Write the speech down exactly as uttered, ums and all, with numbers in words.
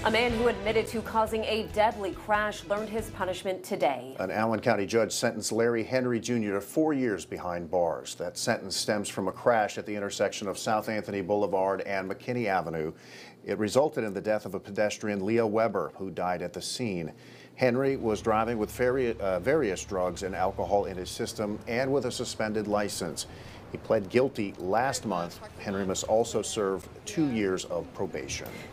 A man who admitted to causing a deadly crash learned his punishment today. An Allen County judge sentenced Larry Henry Junior to four years behind bars. That sentence stems from a crash at the intersection of South Anthony Boulevard and McKinney Avenue. It resulted in the death of a pedestrian, Leo Weber, who died at the scene. Henry was driving with vari uh, various drugs and alcohol in his system and with a suspended license. He pled guilty last month. Henry must also serve two years of probation.